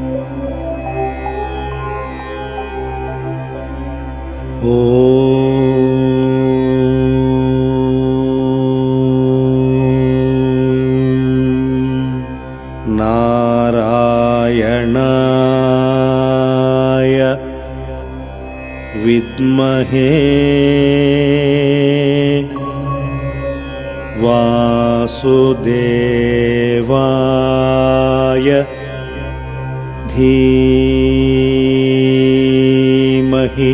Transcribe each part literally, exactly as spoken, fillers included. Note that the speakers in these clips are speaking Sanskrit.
नारायणाय विद्महे वासुदेवाय धीमहि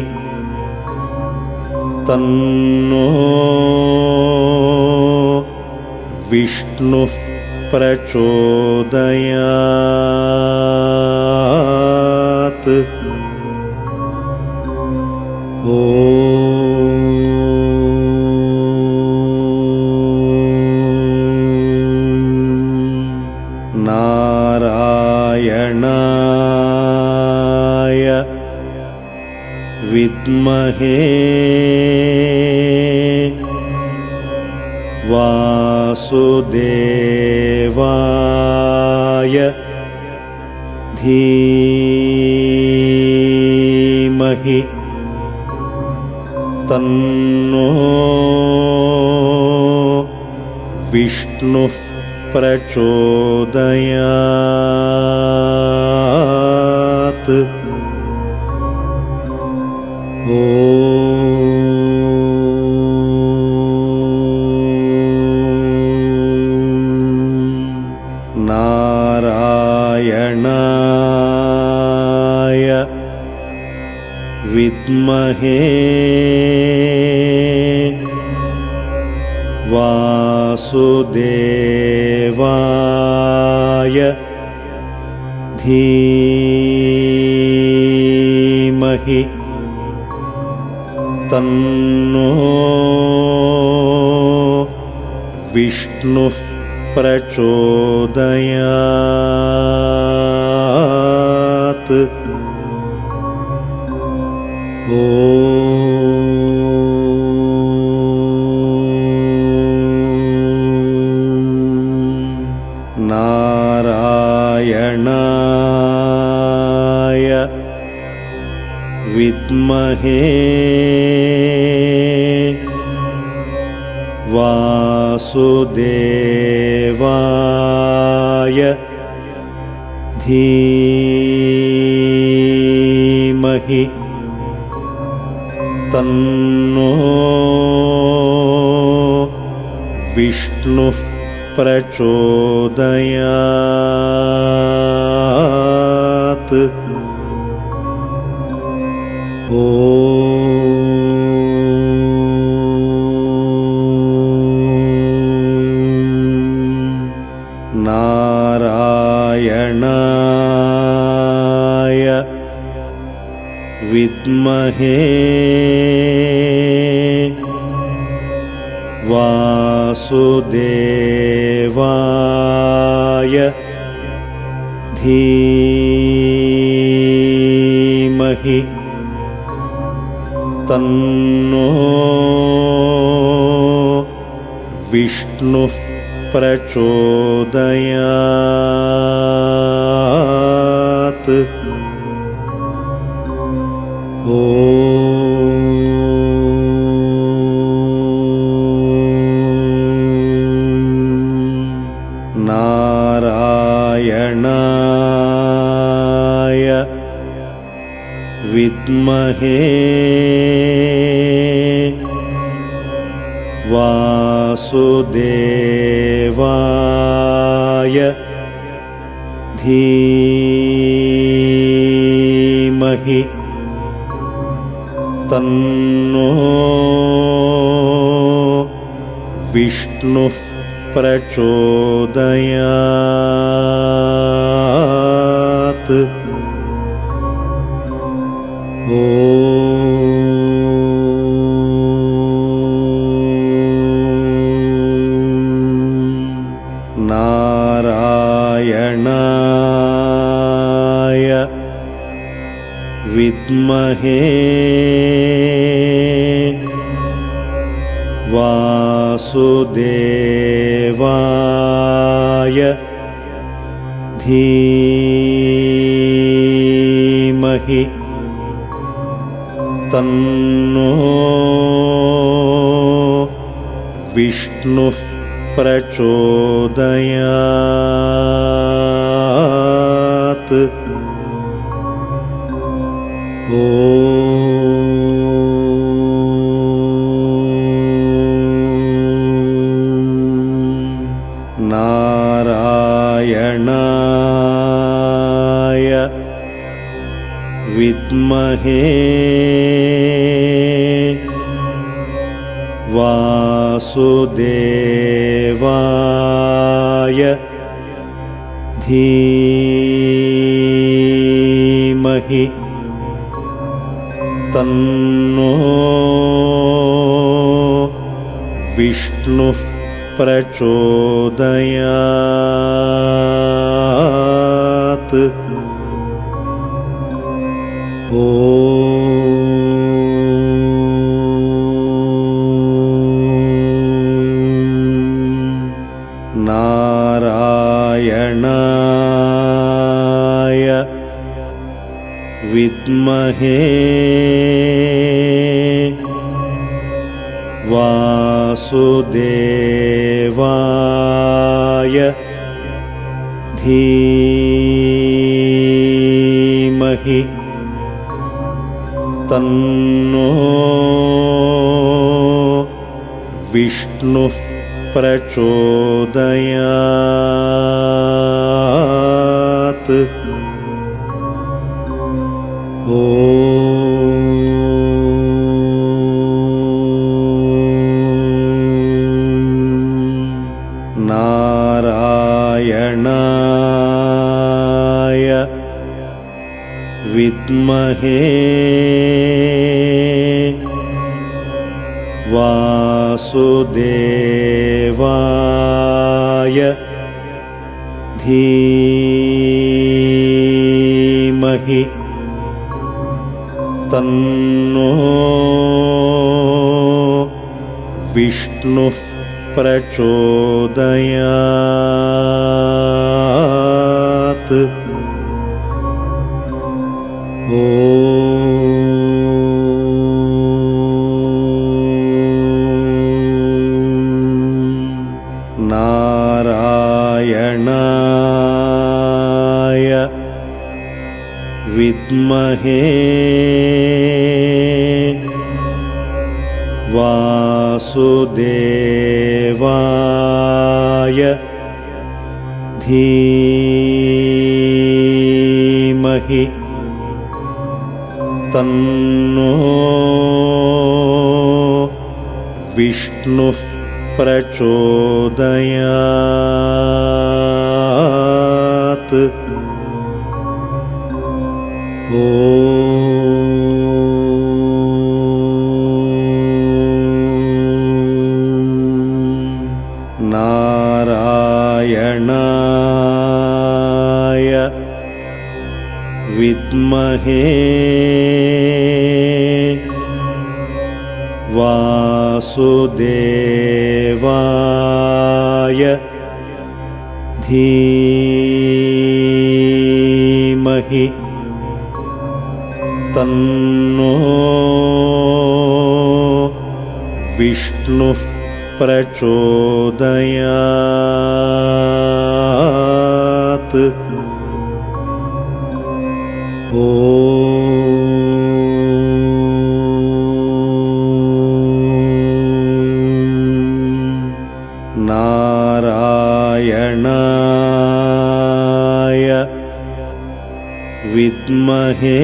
तन्नो विष्णुः प्रचोदयात्। नारायणाय विद्महे वासुदेवाय धीमहि तन्नो विष्णुः प्रचोदयात्। नारायणाय विद्महे वासुदेवाय धीमहि तन्नो विष्णुः प्रचोदयात्। नारायणाय विद्महे वासुदेवाय धीमहि तन्नो विष्णुः प्रचोदयात्। नारायणाय विद्महे वासुदेवाय धीमहि तन्नो विष्णुः प्रचोदयात्। नारायणाय विद्महे वासुदेवाय धीमहि तन्नो विष्णुः प्रचोदयात्। नारायणाय विद्महे वासुदेवाय धीमहि धीमहि तन्नो विष्णुः प्रचोदयात्। ॐ नारायणाय विद्महे वासुदेवाय धीमहि तन्नो विष्णुः प्रचोदयात्। ॐ नारायणाय विद्महे वासुदेवाय धीमहि तन्नो विष्णुः प्रचोदयात्। ॐ नारायणाय विद्महे वासुदेवाय धीमहि तन्नो विष्णुः प्रचोदयात्। ॐ नारायणाय विद्महे वासुदेवाय धीमहि तन्नो विष्णुः प्रचोदयात्। ॐ नारायणाय विद्महे वासुदेवाय धीमहि तन्नो विष्णुः प्रचोदयात्। ॐ नारायणाय विद्महे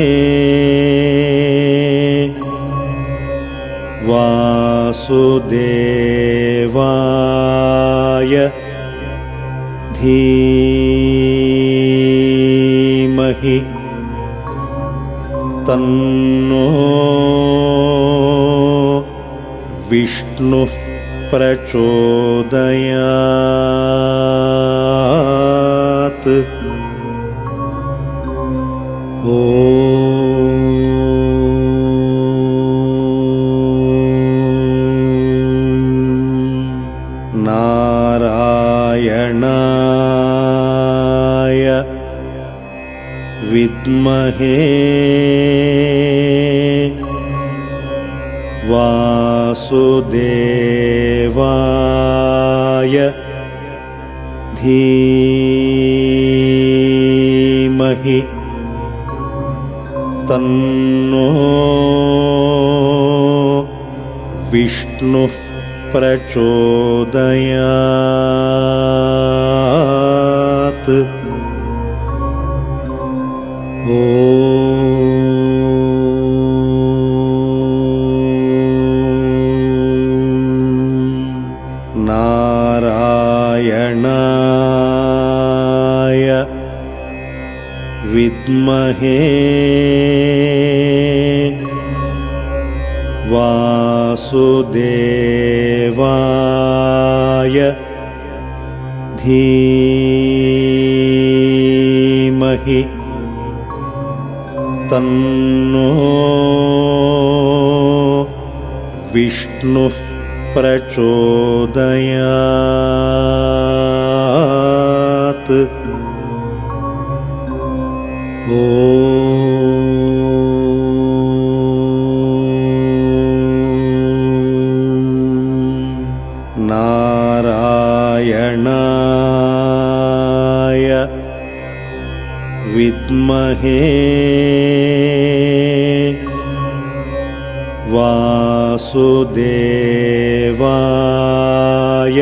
वासुदेवाय धीमहि तन्नो विष्णुः प्रचोदयात्। ॐ नारायणाय विद्महे वासुदेवाय धीमहि तन्नो विष्णुः प्रचोदयात्। ॐ नारायणाय विद्महे वासुदेवाय धीमहि तन्नो विष्णुः प्रचोदयात्। ॐ नारायणाय विद्महे वासुदेवाय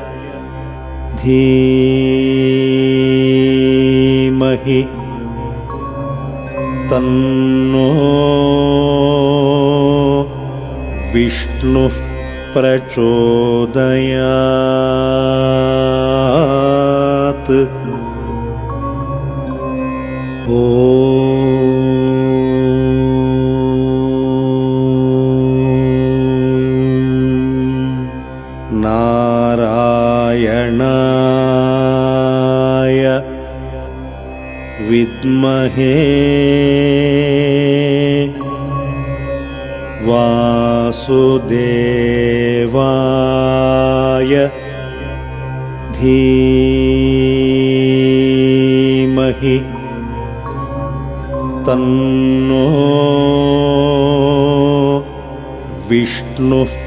धीमहि तन्नो विष्णुः प्रचोदयात्। ॐ नारायणाय विद्महे वासुदेवाय धीमहि तन्नो विष्णुः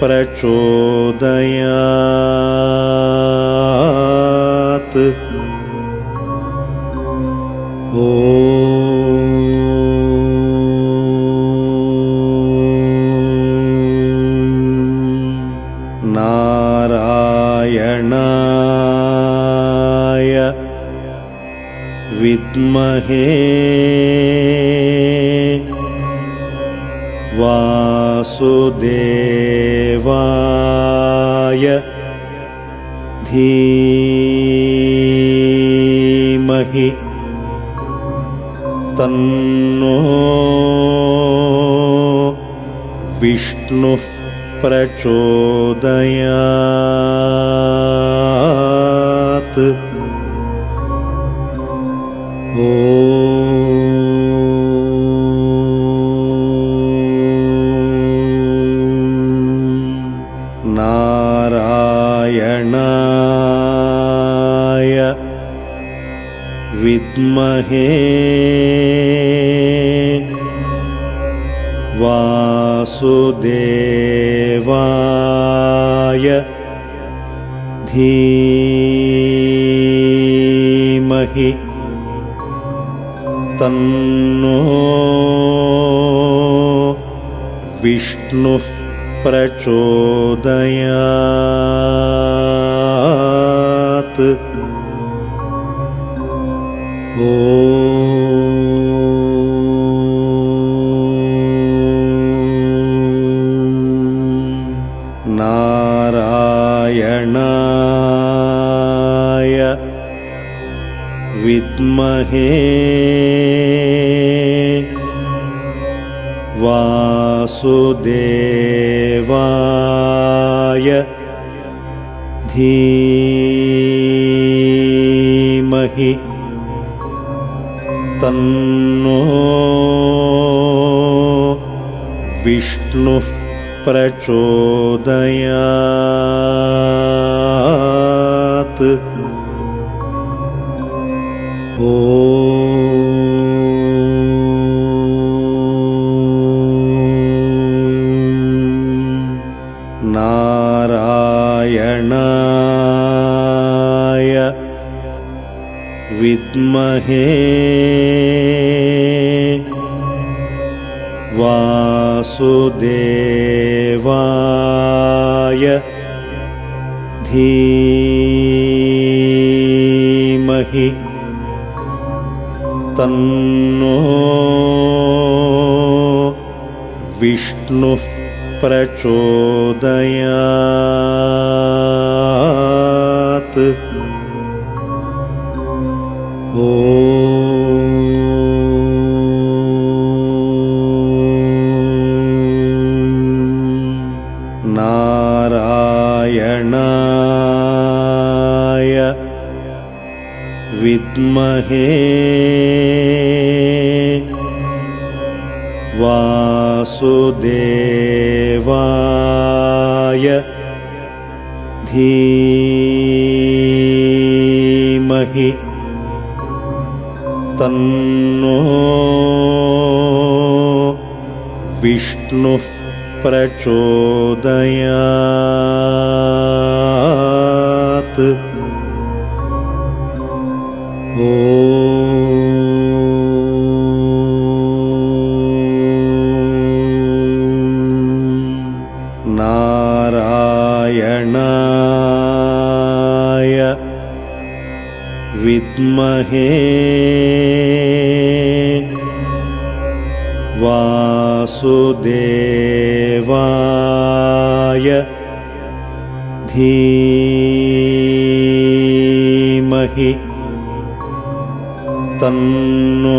प्रचोदयात्। ॐ नारायणाय विद्महे वासुदेवाय धीमहि तन्नो विष्णुः प्रचोदयात्। ॐ नारायणाय विद्महे वासुदेवाय धीमहि तन्नो विष्णुः प्रचोदयात्। ॐ नारायणाय विद्महे वासुदेवाय धीमहि तन्नो विष्णुः प्रचोदयात्। ॐ विद्महे वासुदेवाय धीमहि तन्नो विष्णुः प्रचोदयात्। ॐ नारायणाय विद्महे वासुदेवाय धीमहि तन्नो विष्णुः प्रचोदयात्। ॐ नारायणाय विद्महे वासुदेवाय धीमहि तन्नो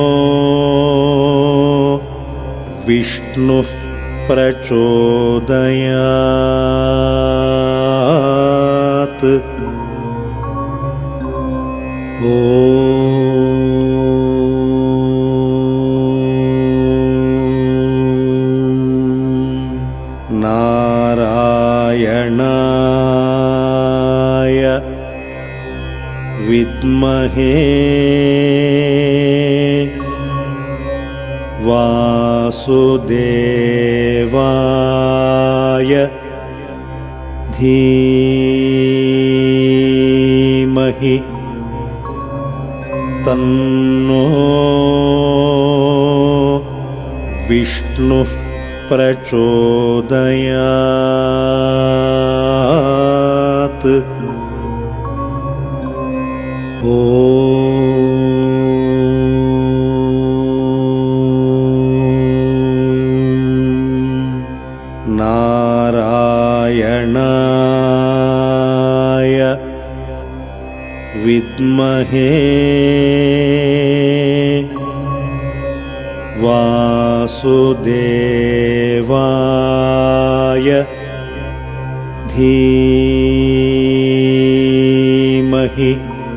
विष्णुः प्रचोदयात्। ॐ नारायणाय विद्महे वासुदेवाय धीमहि तन्नो विष्णुः प्रचोदयात्। ॐ नारायणाय विद्महे वासुदेवाय धीमहि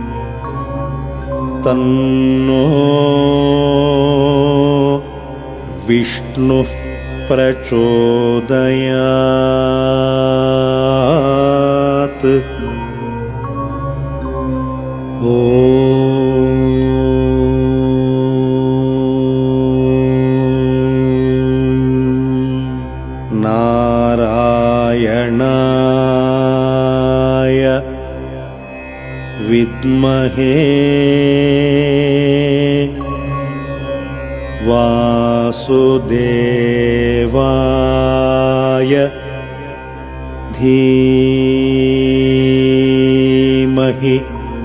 तन्नो विष्णुः प्रचोदयात्। ॐ नारायणाय विद्महे वासुदेवाय धीमहि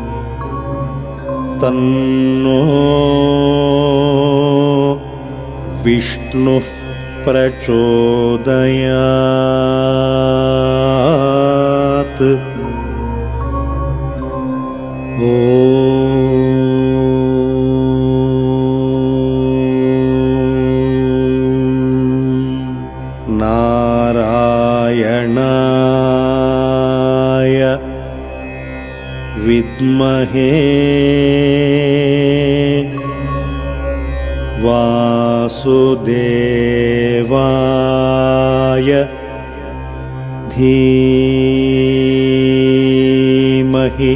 तन्नो विष्णुः प्रचोदयात्। ॐ नारायणाय विद्महे वासुदेवाय धीमहि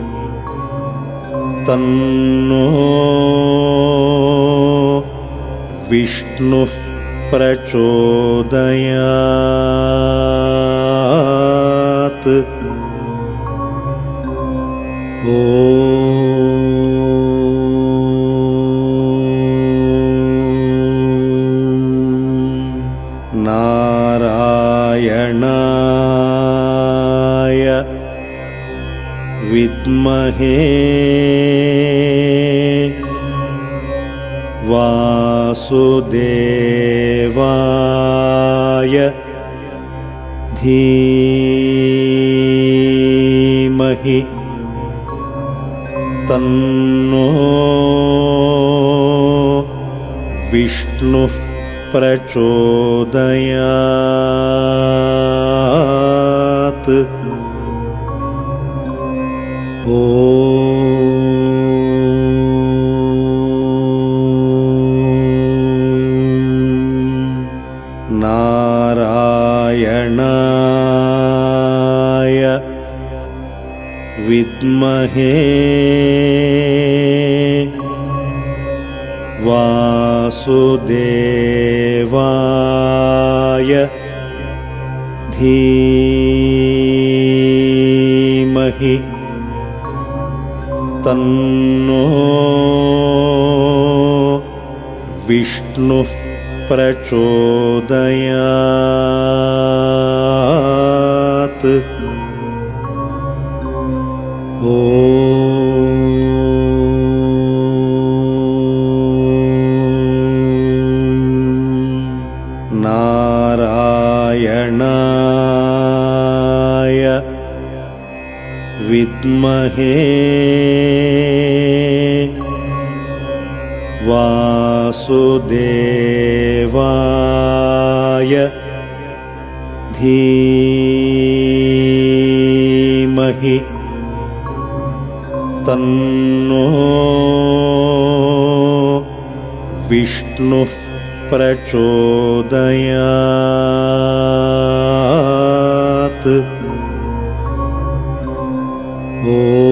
तन्नो विष्णुः प्रचोदयात्। ॐ विद्महे वासुदेवाय धीमहि तन्नो विष्णुः प्रचोदयात्। ॐ नारायणाय विद्महे वासुदेवाय धीमहि तन्नो विष्णुः प्रचोदयात्। ॐ नारायणाय विद्महे वासुदेवाय धीमहि तन्नो विष्णुः प्रचोदयात्। ॐ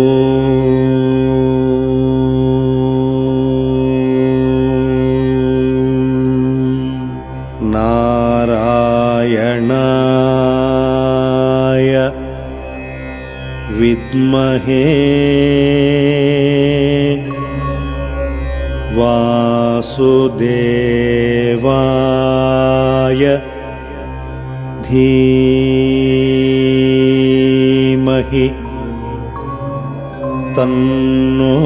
नारायणाय विद्महे वासुदेवाय धीमहि तन्नो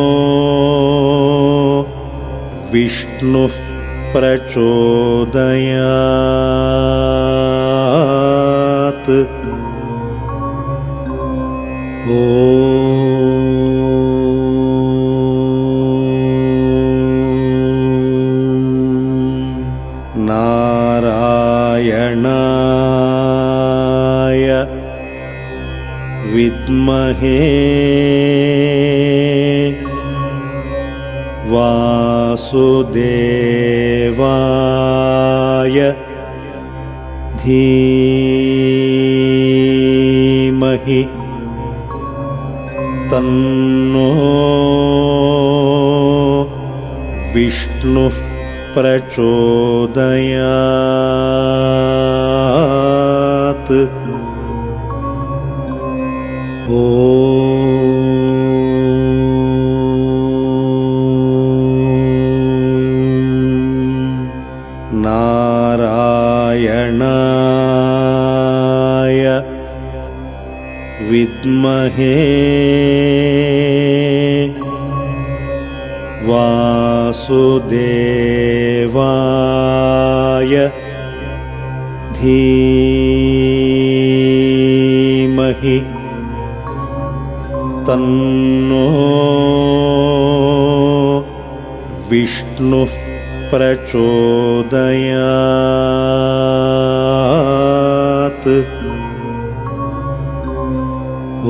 विष्णुः प्रचोदयात्। ॐ नारायणाय विद्महे वासुदेवाय धीमहि तन्नो विष्णुः प्रचोदयात्। ॐ नारायणाय विद्महे वासुदेवाय धीमहि तन्नो विष्णुः प्रचोदयात्। ॐ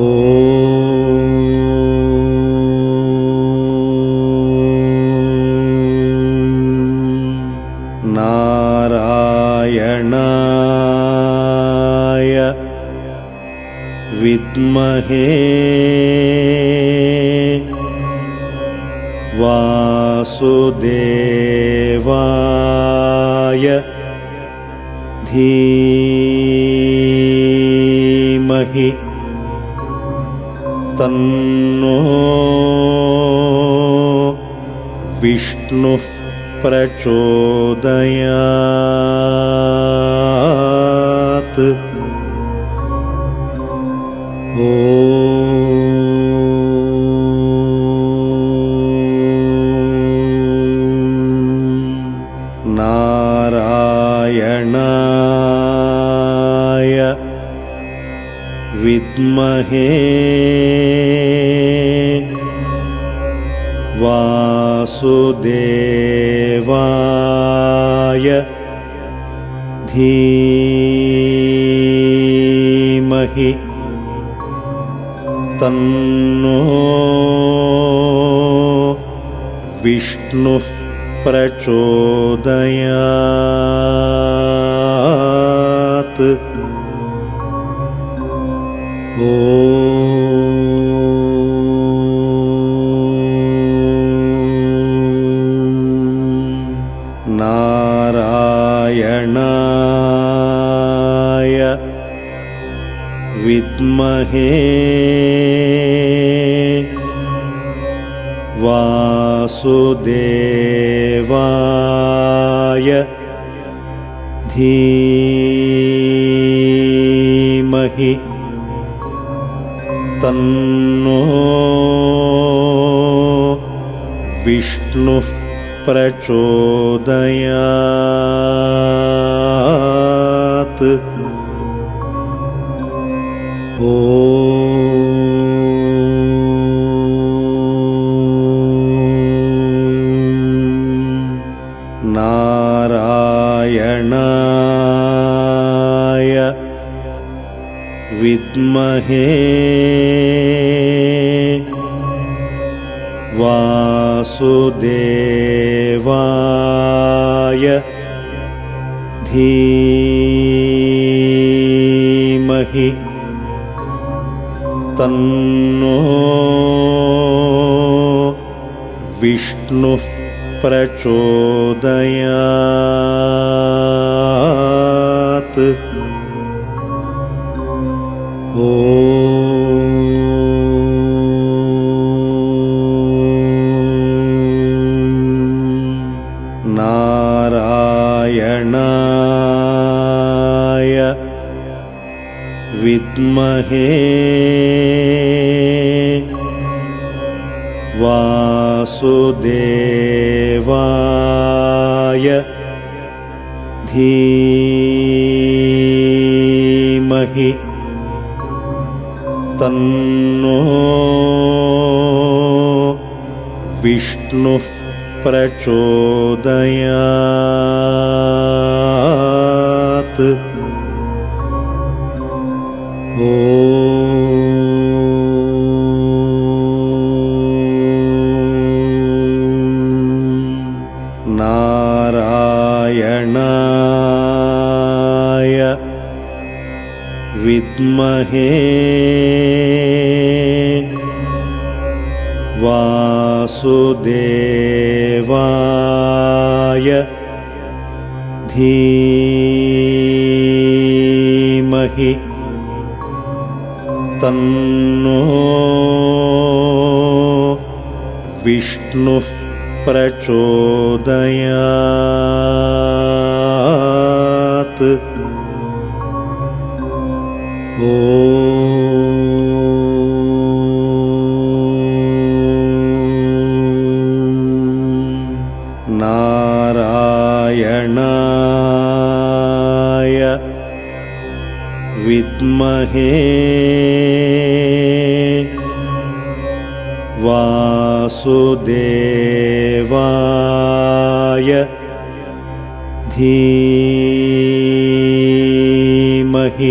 नारायणाय विद्महे वासुदेवाय धीमहि तन्नो विष्णुः प्रचोदयात्। ॐ विद्महे वासुदेवाय धीमहि तन्नो विष्णुः प्रचोदयात्। ॐ नारायणाय विद्महे वासुदेवाय धीमहि तन्नो विष्णुः प्रचोदयात्। ॐ नारायणाय विद्महे वासुदेवाय धीमहि तन्नो विष्णुः प्रचोदयात्। ॐ नारायणाय विद्महे वासुदेवाय धीमहि तन्नो विष्णुः प्रचोदयात्। ॐ नारायणाय विद्महे वासुदेवाय धीमहि तन्नो विष्णुः प्रचोदयात्। ॐ नारायणाय विद्महे वासुदेवाय धीमहि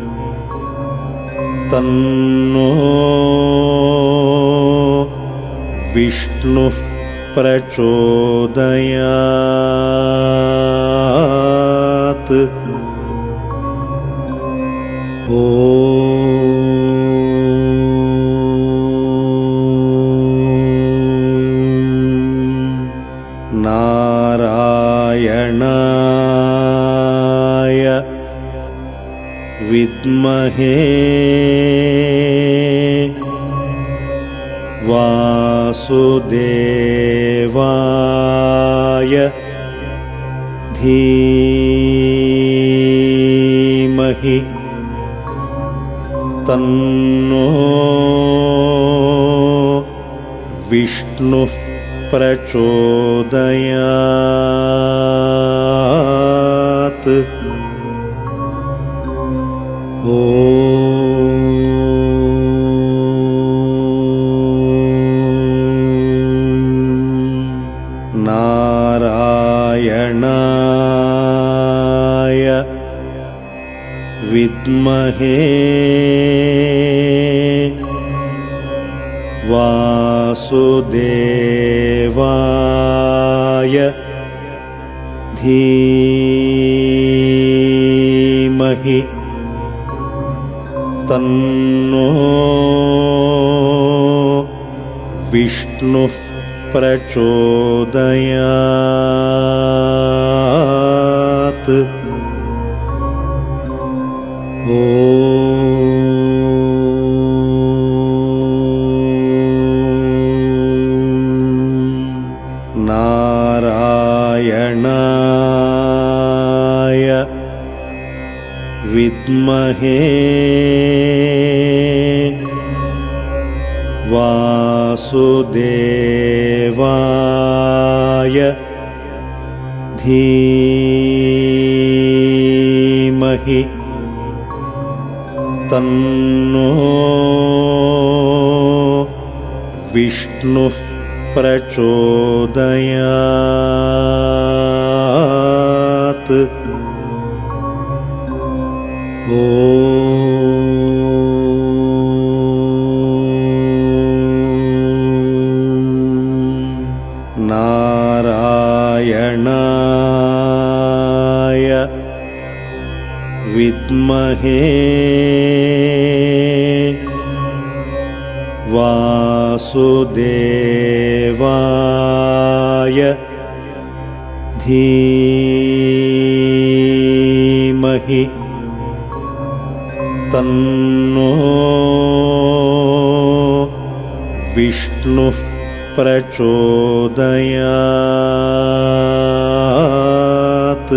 तन्नो विष्णुः प्रचोदयात्। ॐ नारायणाय विद्महे वासुदेवाय धीमहि तन्नो विष्णुः प्रचोदयात्। ॐ नारायणाय विद्महे वासुदेवाय धीमहि तन्नो विष्णुः प्रचोदयात्। ॐ नारायणाय विद्महे वासुदेवाय धीमहि तन्नो विष्णुः प्रचोदयात्। ॐ नारायणाय विद्महे वासुदेवाय धीमहि तन्नो विष्णुः प्रचोदयात्।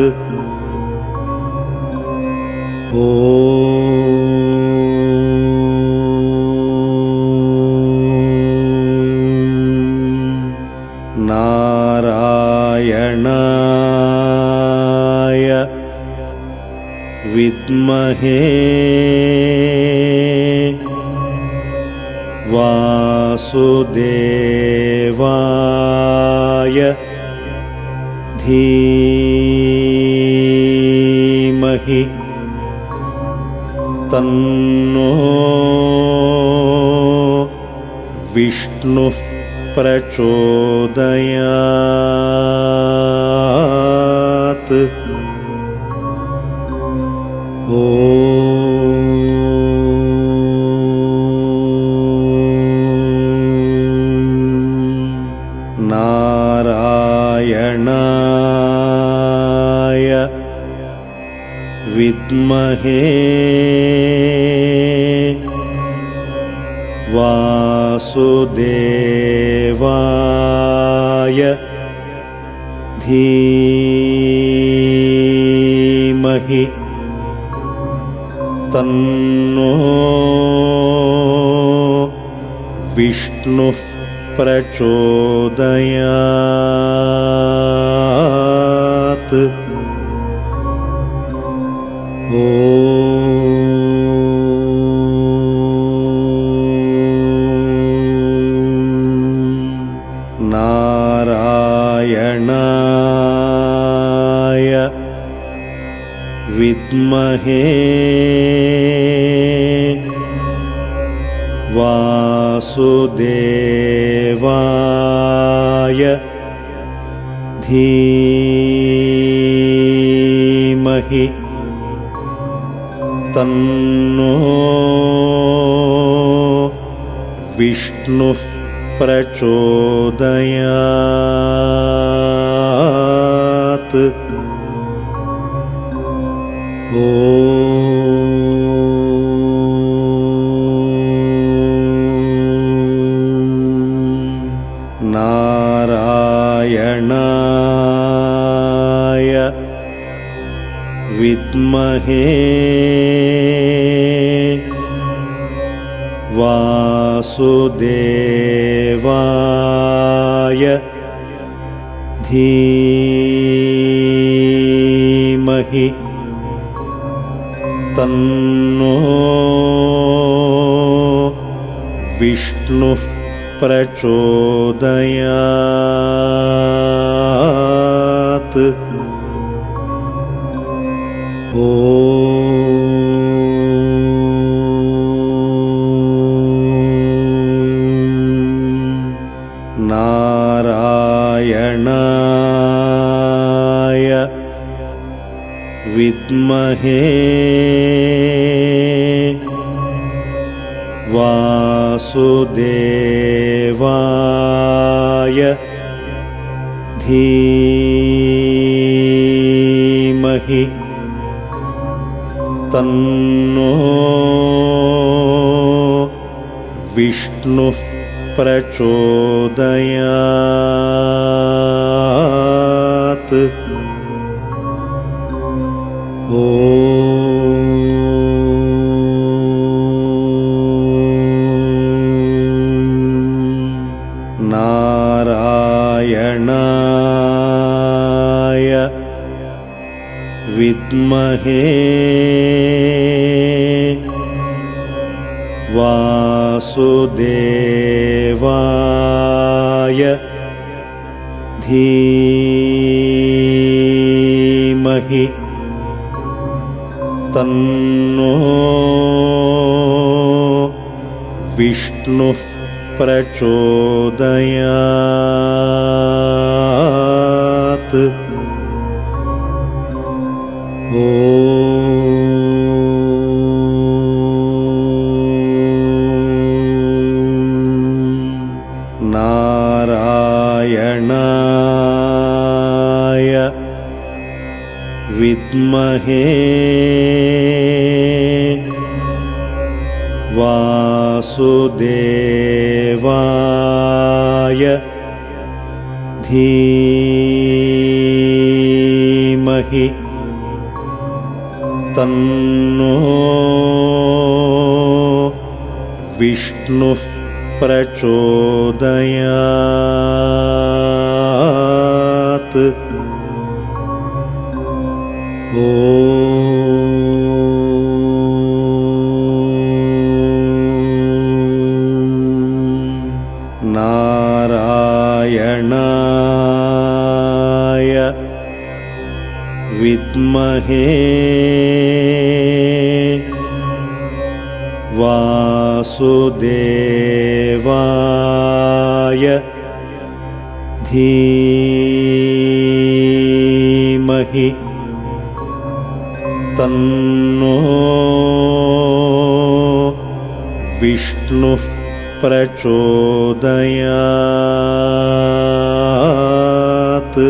ॐ नारायणाय विद्महे वासुदेवाय धीमहि तन्नो विष्णुः प्रचोदयात्। ॐ नारायणाय विद्महे वासुदेवाय धीमहि तन्नो विष्णुः प्रचोदयात्। ॐ नारायणाय विद्महे वासुदेवाय धीमहि तन्नो विष्णुः प्रचोदयात्। ॐ नारायणाय विद्महे वासुदेवाय धीमहि तन्नो विष्णुः प्रचोदयात्। नारायणाय विद्महे वासुदेवाय धीमहि तन्नो विष्णुः प्रचोदयात्। नारायणाय विद्महे वासुदेवाय धीमहि तन्नो विष्णुः प्रचोदयात्। नारायणाय विद्महे वासुदेवाय धीमहि तन्नो विष्णुः प्रचोदयात्। नारायणाय विद्महे वासुदेवाय धीमहि तन्नो विष्णुः प्रचोदयात्।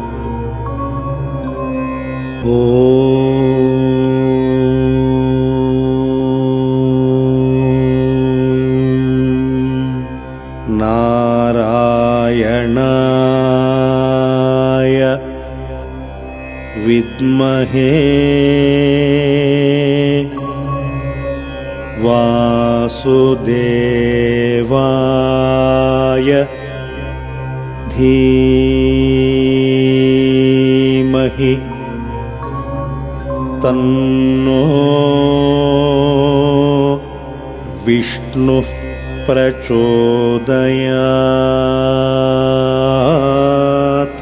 नारायणाय विद्महे वासुदेवाय धीमहि तन्नो विष्णुः प्रचोदयात्।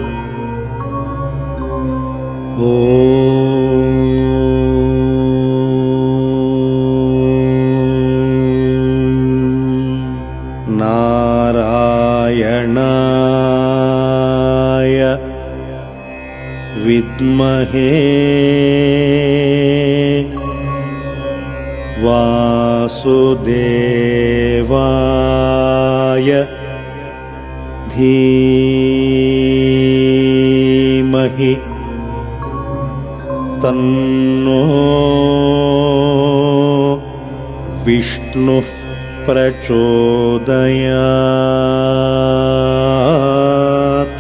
नारायणाय विद्महे वासुदेवाय धीमहि तन्नो विष्णुः प्रचोदयात्।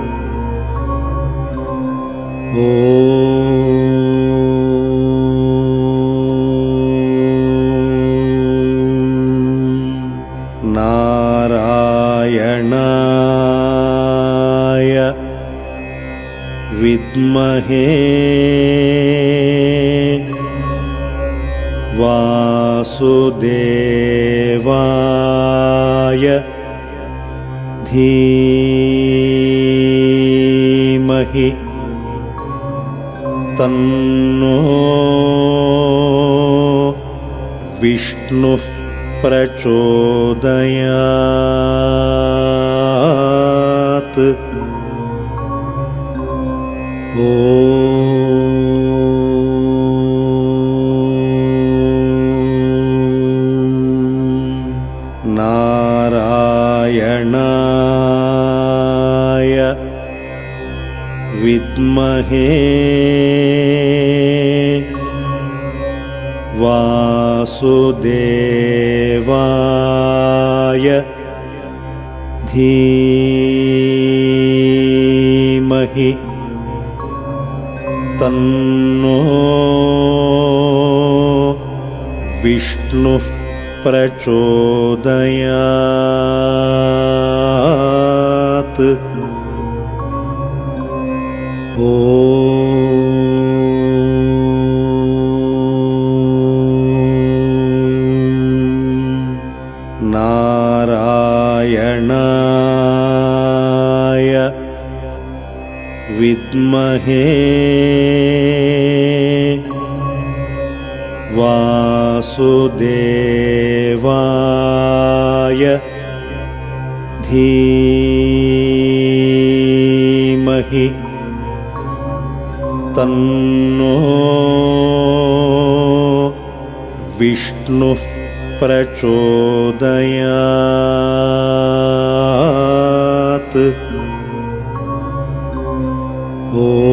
नारायणाय विद्महे वासुदेवाय धीमहि धीमहि तन्नो विष्णुः प्रचोदयात्। ॐ नारायणाय विद्महे वासुदेवाय धीमहि तन्नो विष्णुः प्रचोदयात्। ॐ नारायणाय विद्महे वासुदेवाय धीमहि तन्नो विष्णुः प्रचोदयात्। ॐ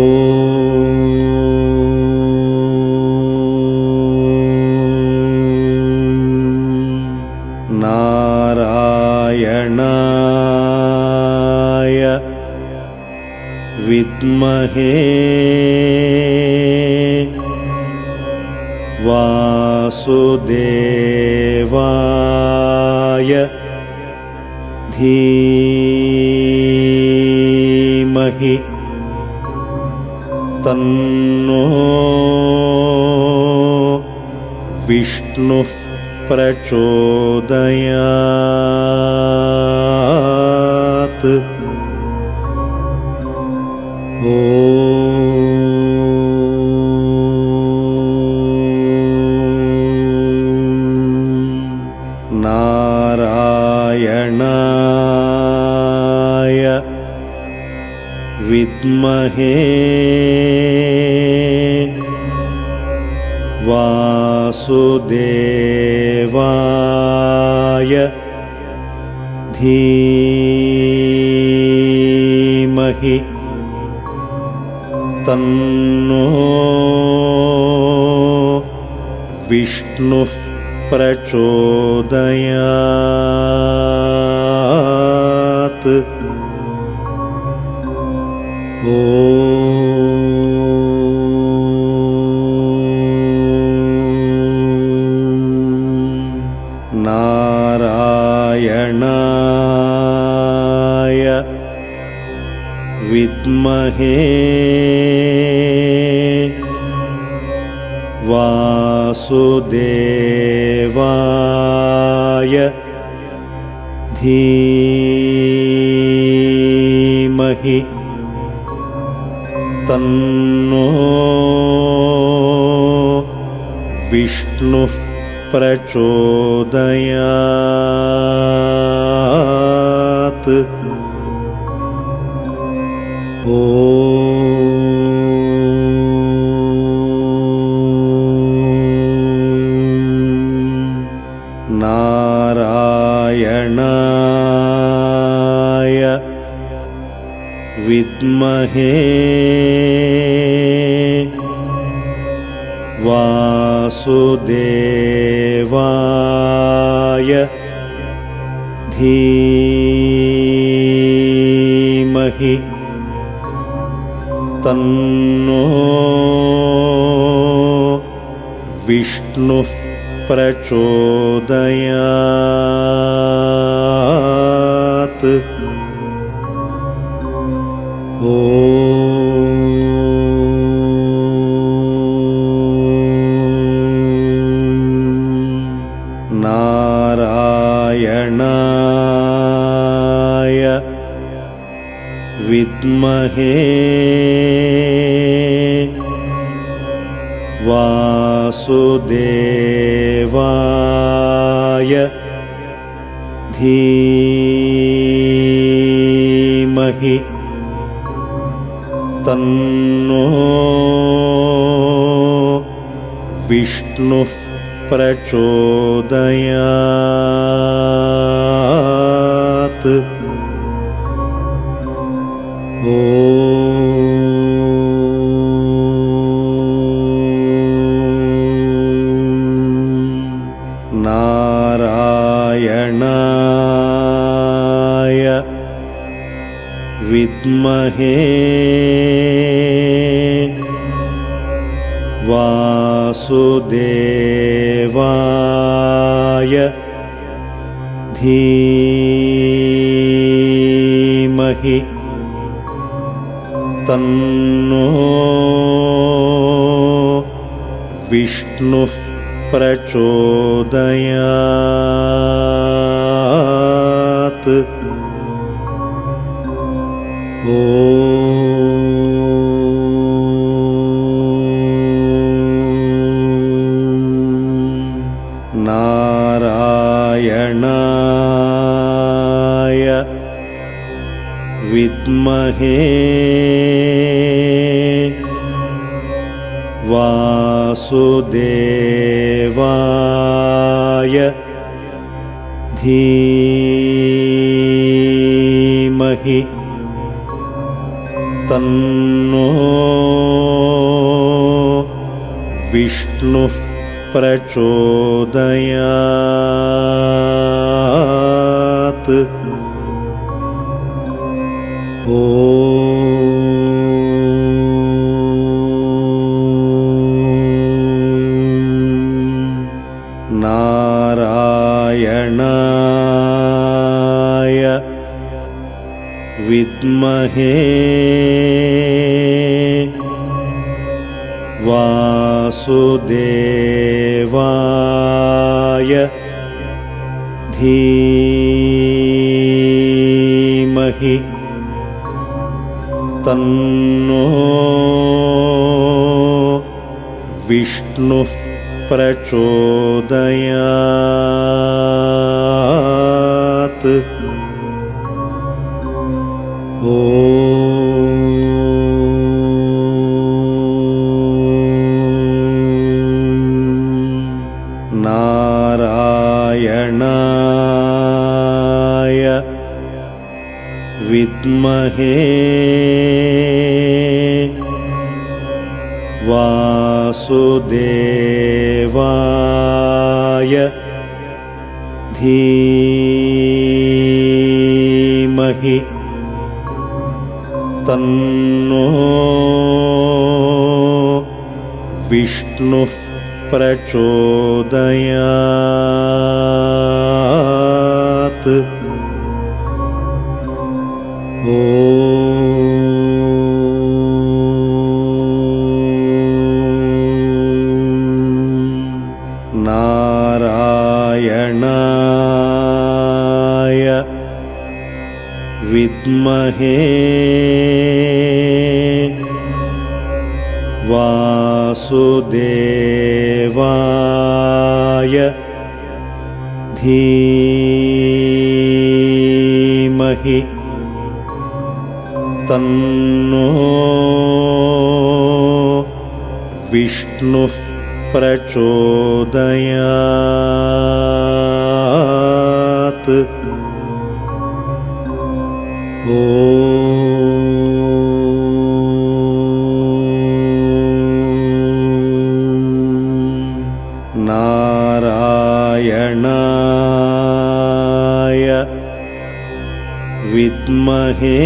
नारायणाय विद्महे वासुदेवाय धीमहि तन्नो विष्णुः प्रचोदयात्। ॐ नारायणाय विद्महे वासुदेवाय धीमहि तन्नो विष्णुः प्रचोदयात्। ॐ नारायणाय विद्महे वासुदेवाय धीमहि तन्नो विष्णुः प्रचोदयात्। ॐ नारायणाय विद्महे वासुदेवाय धीमहि तन्नो विष्णुः प्रचोदयात्। ॐ नारायणाय विद्महे वासुदेवाय धीमहि तन्नो विष्णुः प्रचोदयात्। ॐ नारायणाय विद्महे वासुदेवाय धीमहि तन्नो विष्णुः प्रचोदयात्। ॐ नारायणाय विद्महे वासुदेवाय धीमहि तन्नो विष्णुः प्रचोदयात्। ॐ नारायणाय विद्महे वासुदेवाय धीमहि तन्नो विष्णुः प्रचोदयात्। ॐ नारायणाय विद्महे वासुदेवाय धीमहि तन्नो विष्णुः प्रचोदयात्। ॐ नारायणाय विद्महे वासुदेवाय धीमहि तन्नो विष्णुः प्रचोदयात्। ॐ नारायणाय विद्महे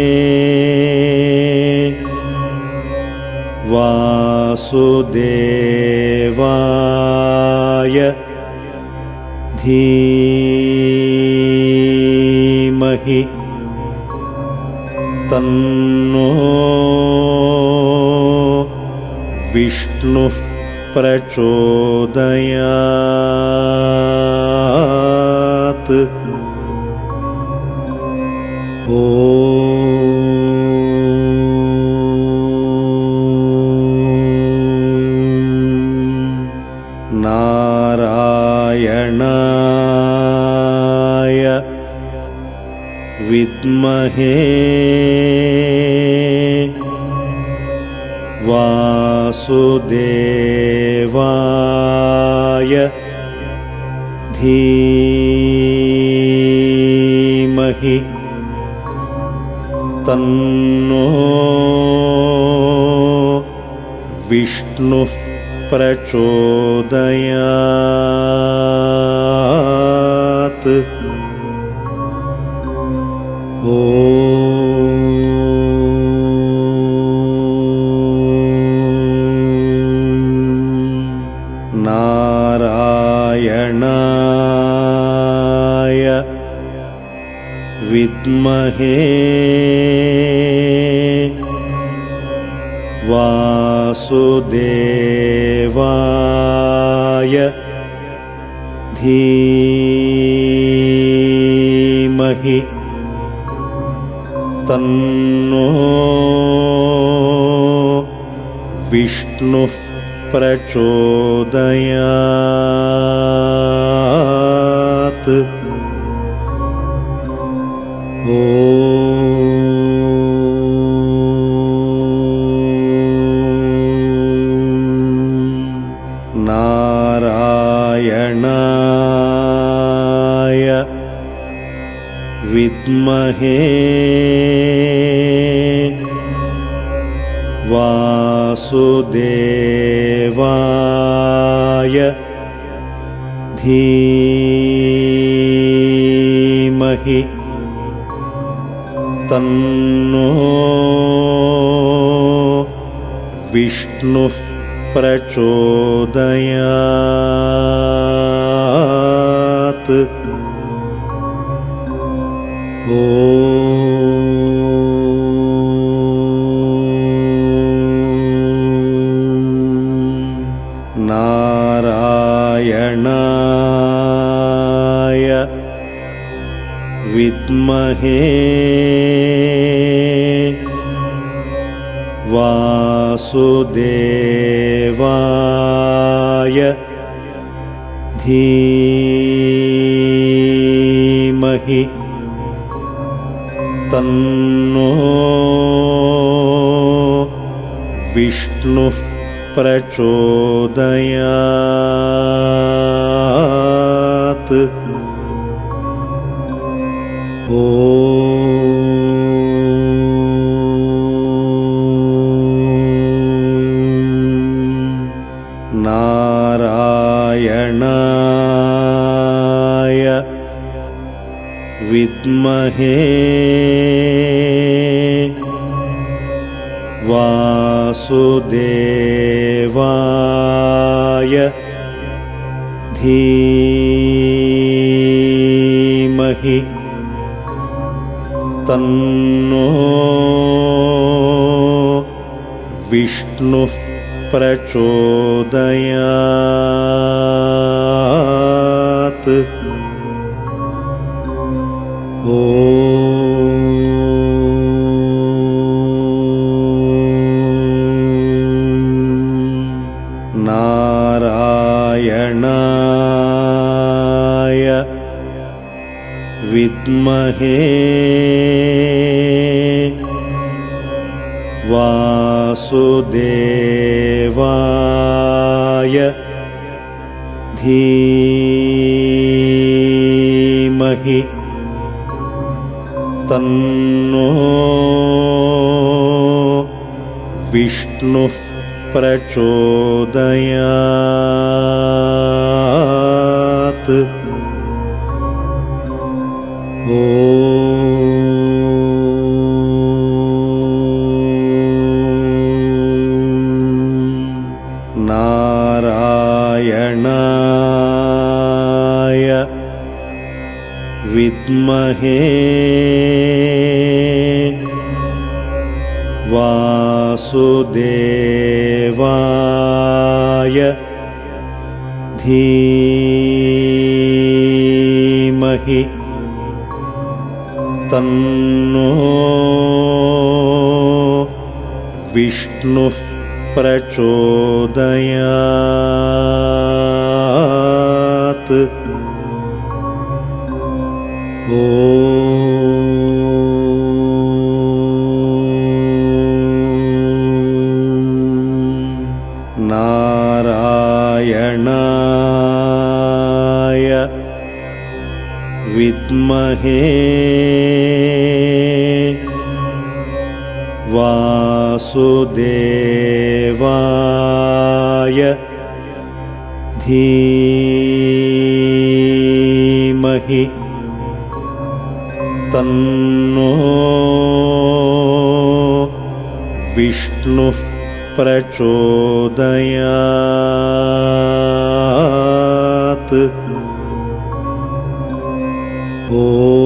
वासुदेवाय धीमहि तन्नो विष्णुः प्रचोदयात्। ॐ विद्महे वासुदेवाय धीमहि तन्नो विष्णुः प्रचोदयात्। ॐ नारायणाय विद्महे वासुदेवाय धीमहि तन्नो विष्णुः प्रचोदयात्। ॐ नारायणाय विद्महे वासुदेवाय धीमहि तन्नो विष्णुः प्रचोदयात्। ॐ नारायणाय विद्महे वासुदेवाय धीमहि तन्नो विष्णुः प्रचोदयात्। ॐ नारायणाय विद्महे वासुदेवाय धीमहि तन्नो विष्णुः प्रचोदयात्। ॐ नारायणाय विद्महे वासुदेवाय धीमहि तन्नो विष्णुः प्रचोदयात्। ॐ नारायणाय विद्महे वासुदेवाय धीमहि तन्नो विष्णुः प्रचोदयात्। ॐ विद्महे वासुदेवाय धीमहि तन्नो विष्णुः प्रचोदयात्। ॐ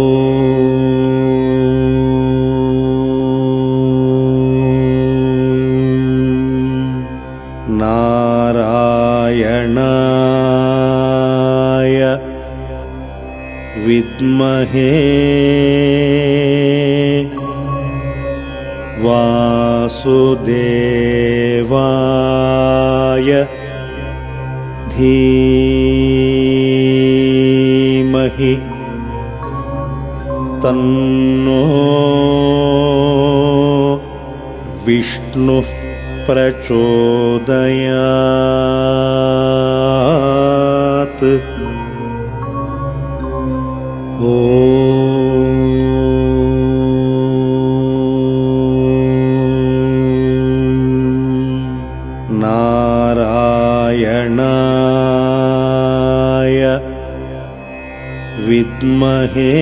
नारायणाय विद्महे वासुदेवाय धीमहि तन्नो विष्णुः प्रचोदयात्। ॐ नारायणाय विद्महे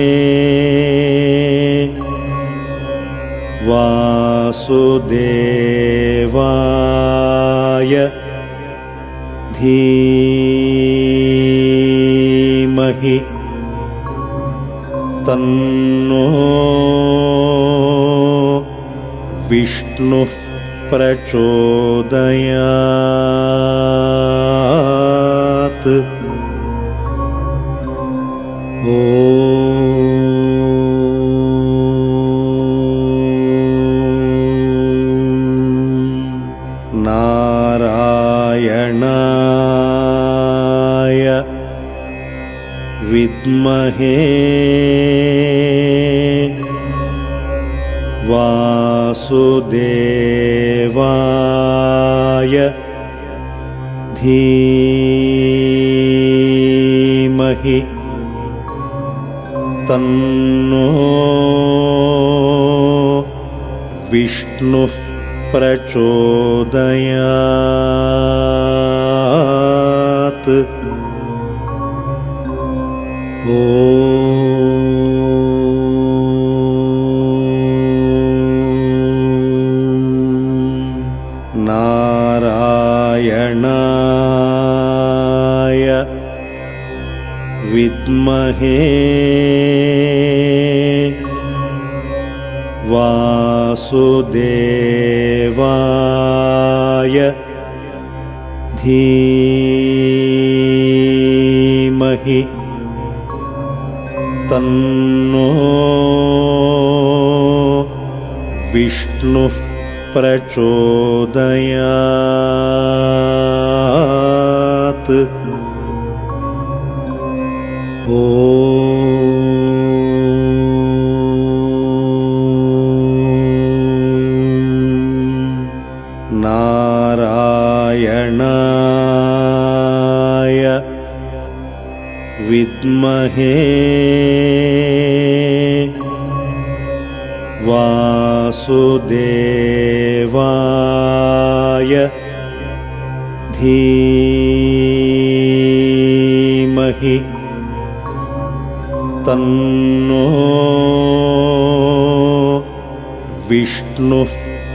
वासुदेवाय धीमहि तन्नो विष्णुः प्रचोदयात्। ॐ नारायणाय विद्महे वासुदेवाय धीमहि तन्नो विष्णुः प्रचोदयात्। ॐ नारायणाय विद्महे वासुदेवाय धीमहि तन्नो विष्णुः प्रचोदयात्। ॐ नारायणाय विद्महे वासुदेवाय धीमहि तन्नो विष्णुः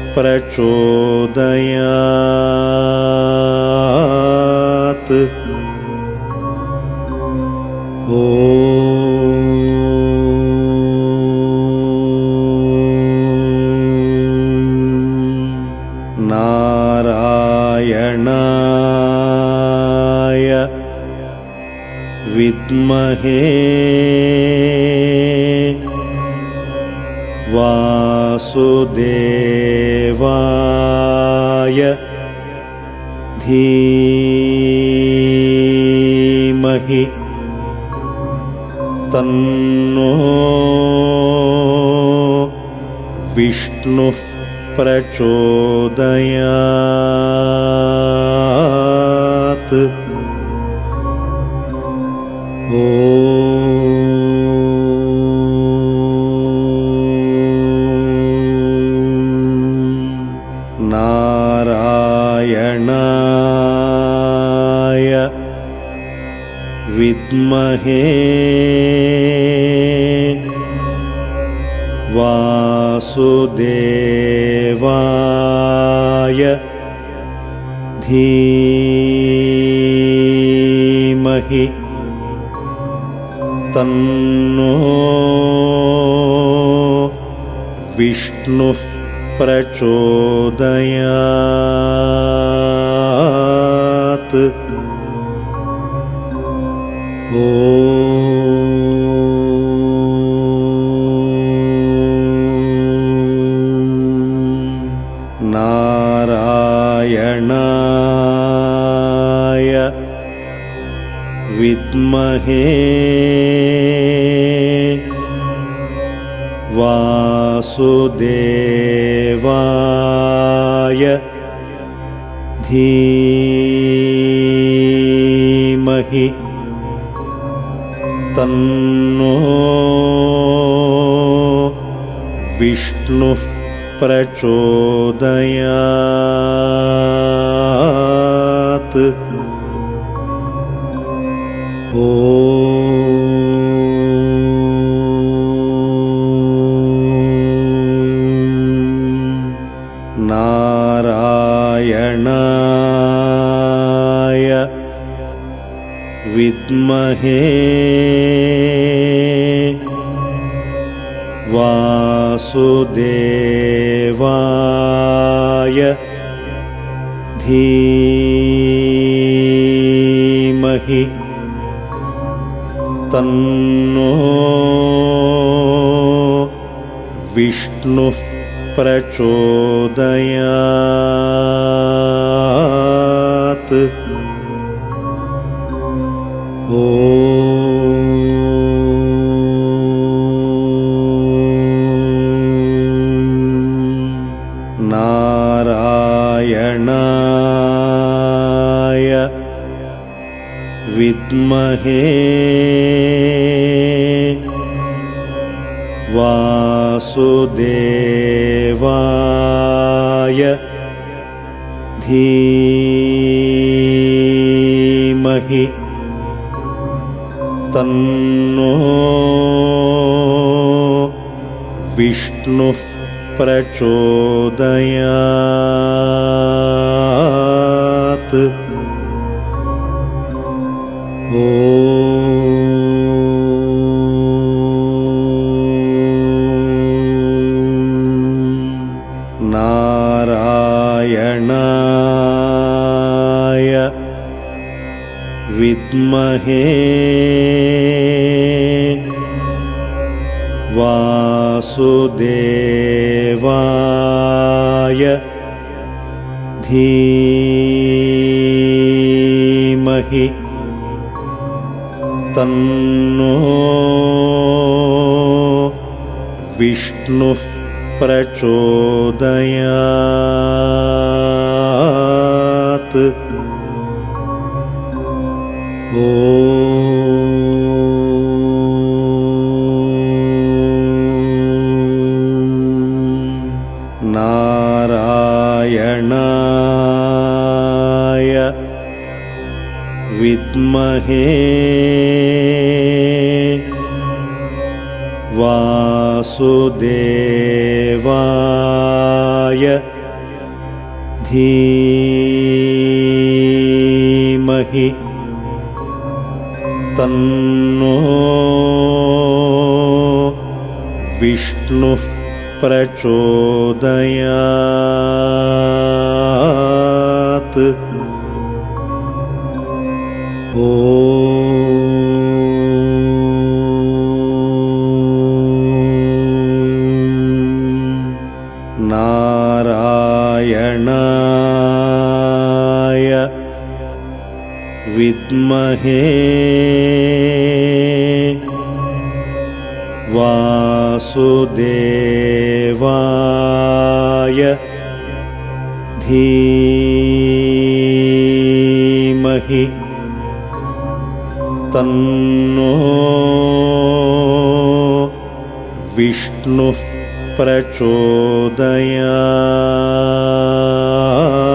प्रचोदयात्। ॐ नारायणाय विद्महे वासुदेवाय धीमहि तन्नो विष्णुः प्रचोदयात्। ॐ विद्महे वासुदेवाय धीमहि तन्नो विष्णुः प्रचोदयात्। ॐ नारायणाय विद्महे वासुदेवाय धीमहि तन्नो विष्णुः प्रचोदयात्। ॐ नारायणाय विद्महे वासुदेवाय धीमहि तन्नो विष्णुः प्रचोदयात्। ॐ नारायणाय विद्महे वासुदेवाय धीमहि तन्नो विष्णुः प्रचोदयात्। ॐ नारायणाय विद्महे वासुदेवाय धीमहि तन्नो विष्णुः प्रचोदयात्। ॐ नारायणाय विद्महे वासुदेवाय धीमहि तन्नो विष्णुः प्रचोदयात्। ॐ नारायणाय विद्महे वासुदेवाय धीमहि तन्नो विष्णुः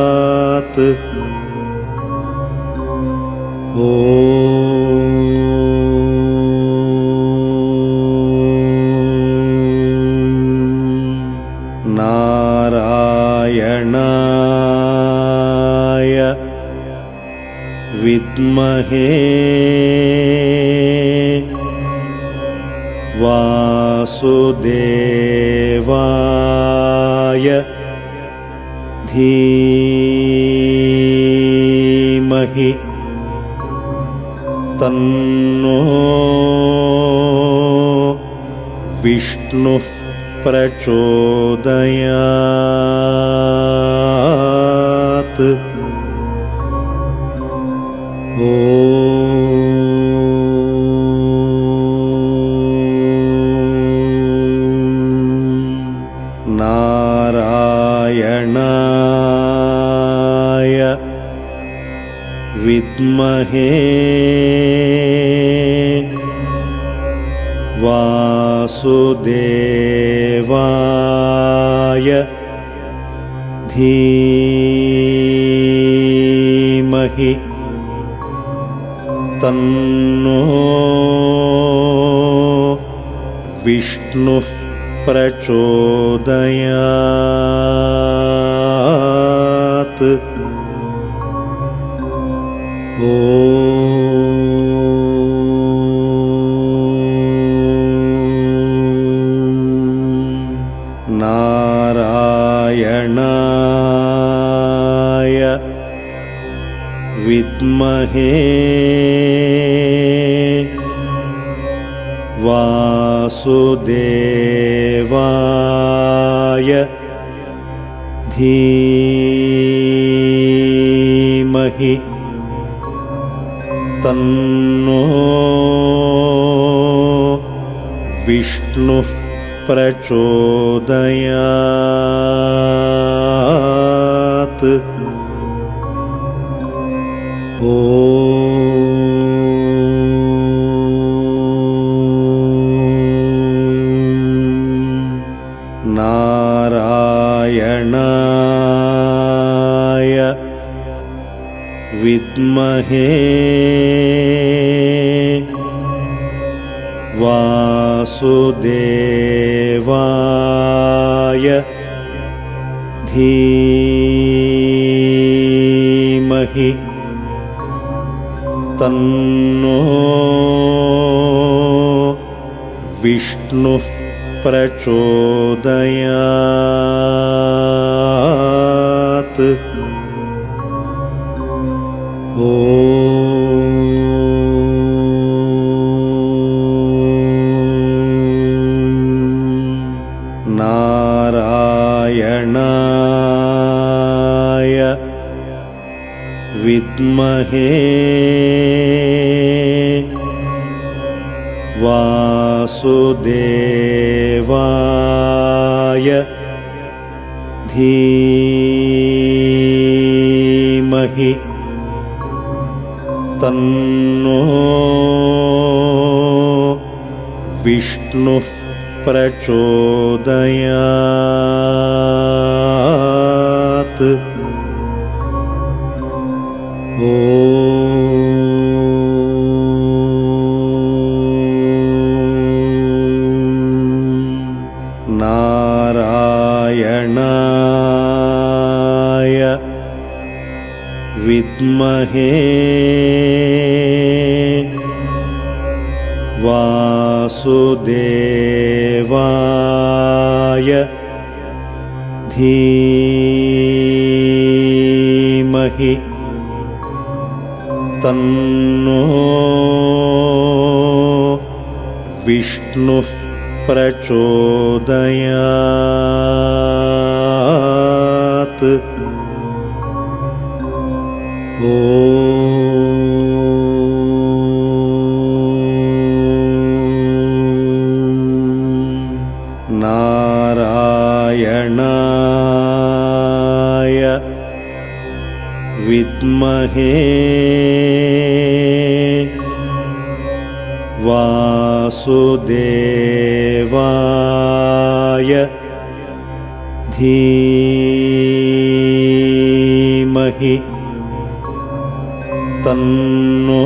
प्रचोदयात्। ॐ नारायणाय विद्महे वासुदेवाय धीमहि तन्नो विष्णुः प्रचोदयात्। ॐ नारायणाय विद्महे वासुदेवाय धीमहि तन्नो विष्णुः प्रचोदयात्। ॐ नारायणाय विद्महे वासुदेवाय धीमहि तन्नो विष्णुः प्रचोदयात्। ॐ नारायणाय विद्महे वासुदेवाय धीमहि तन्नो विष्णुः प्रचोदयात्। ॐ नारायणाय विद्महे वासुदेवाय धीमहि तन्नो विष्णुः प्रचोदयात्। ॐ नारायणाय विद्महे वासुदेवाय धीमहि तन्नो विष्णुः प्रचोदयात्। ॐ नारायणाय विद्महे वासुदेवाय धीमहि तन्नो विष्णुः प्रचोदयात्। ॐ नारायणाय विद्महे वासुदेवाय धीमहि तन्नो विष्णुः प्रचोदयात्। ॐ नारायणाय विद्महे वासुदेवाय धीमहि तन्नो विष्णुः प्रचोदयात्। ॐ नारायणाय विद्महे वासुदेवाय धीमहि तन्नो विष्णुः प्रचोदयात्। ॐ नारायणाय विद्महे वासुदेवाय धीमहि तन्नो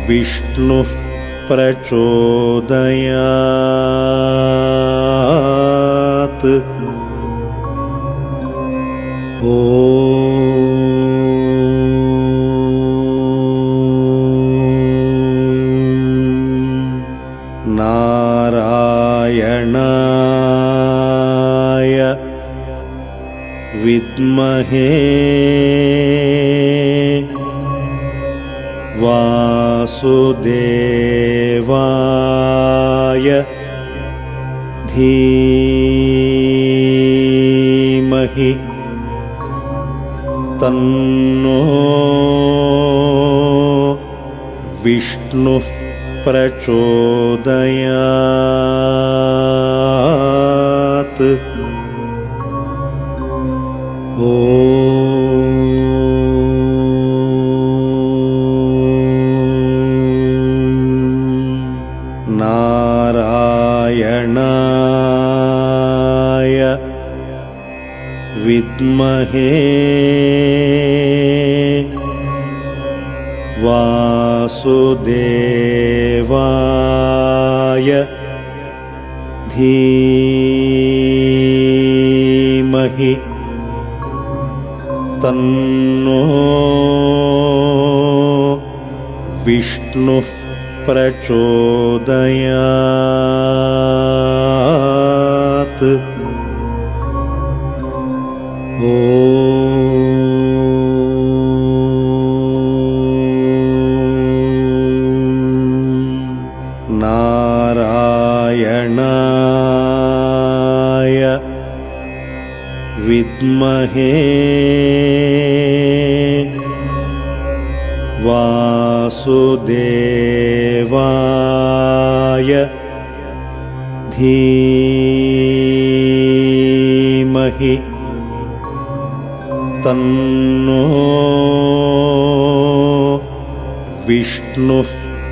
विष्णुः प्रचोदयात्। ॐ नारायणाय विद्महे वासुदेवाय धीमहि तन्नो विष्णुः प्रचोदयात्। ॐ नारायणाय विद्महे वासुदेवाय धीमहि तन्नो विष्णुः प्रचोदयात्। ॐ नारायणाय विद्महे वासुदेवाय धीमहि तन्नो विष्णुः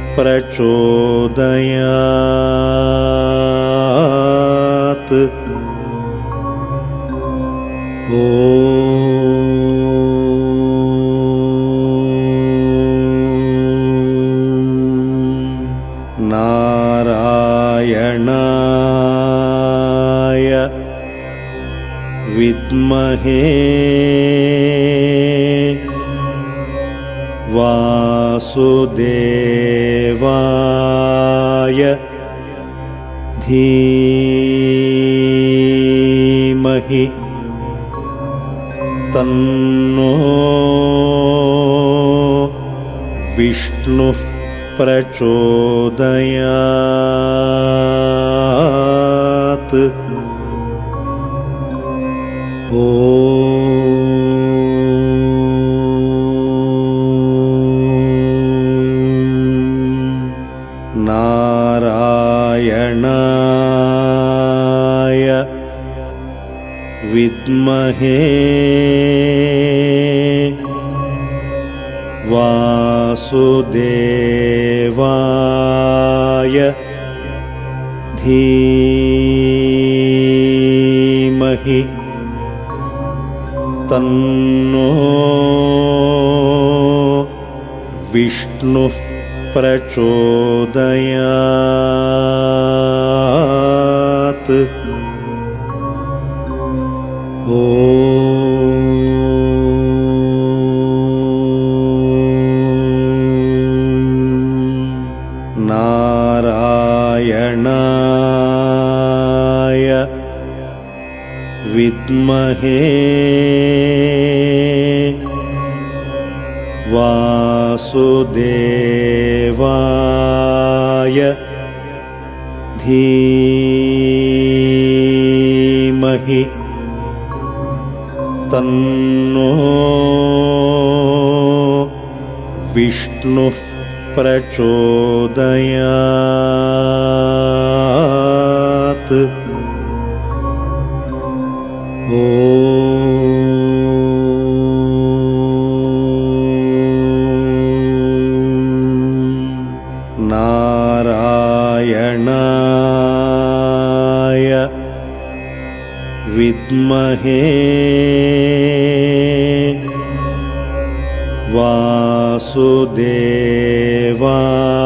प्रचोदयात्। ॐ नारायणाय विद्महे वासुदेवाय धीमहि तन्नो विष्णुः प्रचोदयात्। ॐ नारायणाय विद्महे वासुदेवाय धीमहि तन्नो विष्णुः प्रचोदयात्। ॐ नारायणाय विद्महे वासुदेवाय धीमहि तन्नो विष्णुः प्रचोदयात्। ॐ नारायणाय विद्महे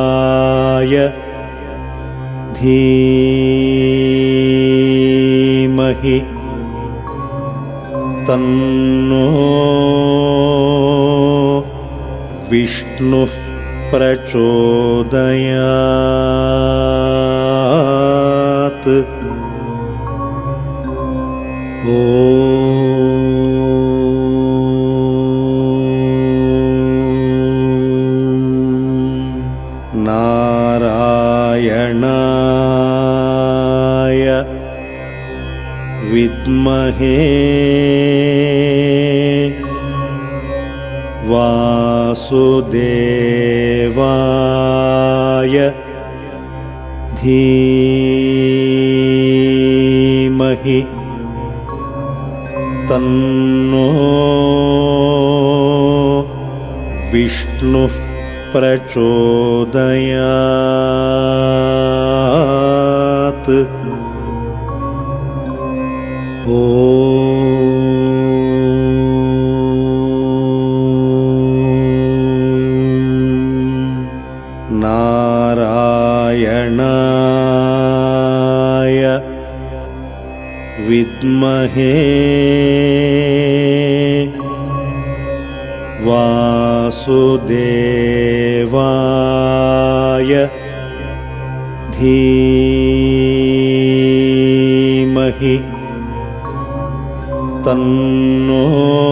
वासुदेवाय धीमहि धीमहि तन्नो विष्णुः प्रचोदयात्। ॐ नारायणाय विद्महे वासुदेवाय धीमहि तन्नो विष्णुः प्रचोदयात्। ॐ नारायणाय विद्महे वासुदेवाय धीमहि तन्नो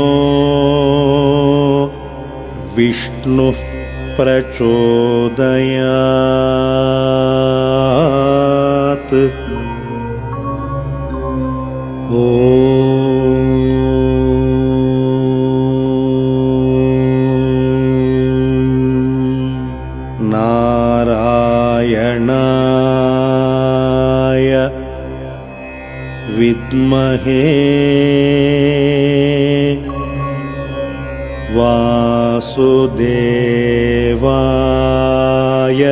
विष्णुः प्रचोदयात्। ॐ नारायणाय विद्महे वासुदेवाय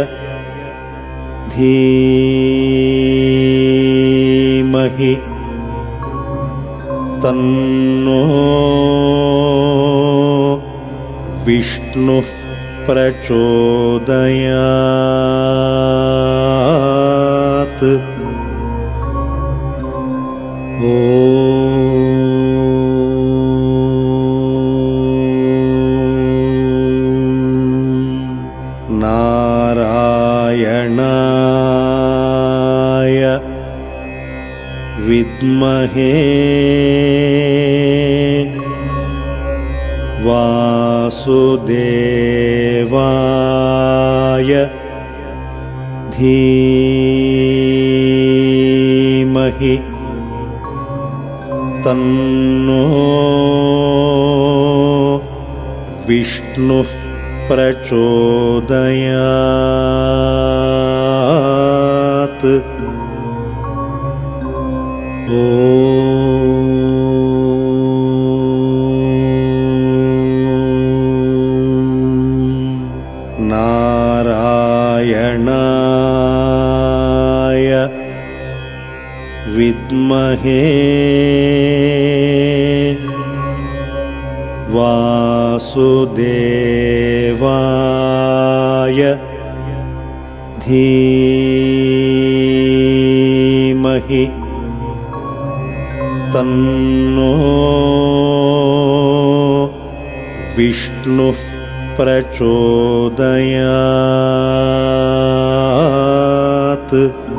धीमहि तन्नो विष्णुः प्रचोदयात्। ॐ नारायणाय विद्महे वासुदेवाय धीमहि तन्नो विष्णुः प्रचोदयात्। ॐ नारायणाय विद्महे वासुदेवाय धीमहि तन्नो विष्णुः प्रचोदयात्।